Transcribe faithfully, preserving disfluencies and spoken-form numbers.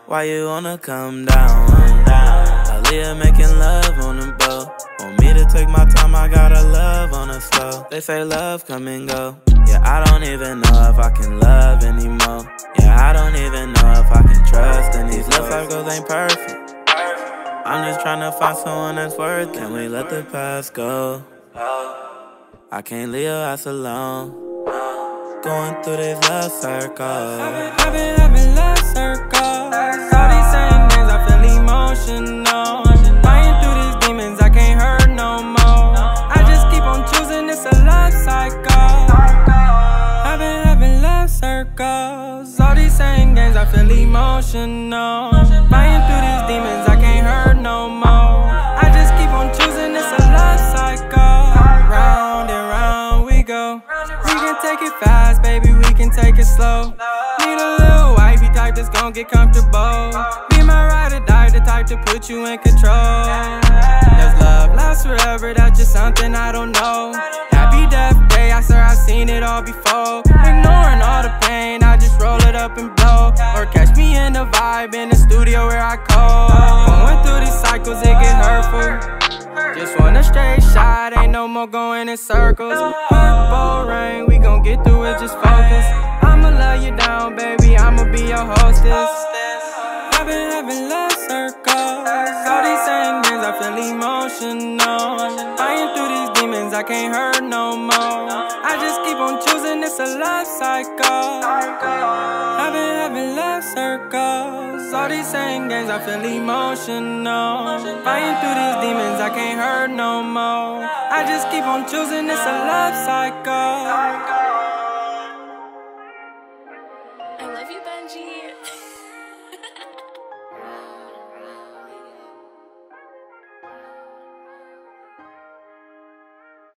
Why you wanna come down? Aaliyah making love on the boat. Want me to take my time, I gotta love on the slow. They say love come and go. Yeah, I don't even know if I can love anymore. Yeah, I don't even know if I can trust in these love circles ain't perfect. I'm just tryna find someone that's worth it. Can we let the past go? I can't leave us alone. Going through these love circles. I've been, I've been having love circles. All these same days I feel emotional. Fighting through these demons, I can't hurt no more. I just keep on choosing, it's a love cycle. I've been having love circles. All these same games, I feel emotional. Fighting through these demons, I can't hurt no more. I just keep on choosing, it's a love cycle. Round and round we go. We can take it fast, baby, we can take it slow. Need a little wifey type that's gon' get comfortable. Be my ride or die, the type to put you in control. Does love last forever? That's just something I don't know. Happy death day, I swear I've seen it all before. Ignoring all the pain, I just roll it up and blow. Or catch me in the vibe in the studio where I code. Going through these cycles, it get hurtful. Just want a straight shot, ain't no more going in circles. Purple rain, we gon' get through it, just focus. I'ma love you down, baby, I'ma be your hostess. I've been having love circles. All these same games, I feel emotional. Fighting through these demons, I can't hurt no more. I just keep on choosing, it's a love cycle. I've been having love circles. All these same games, I feel emotional. Fighting through these demons, I can't hurt no more. I just keep on choosing, it's a love cycle.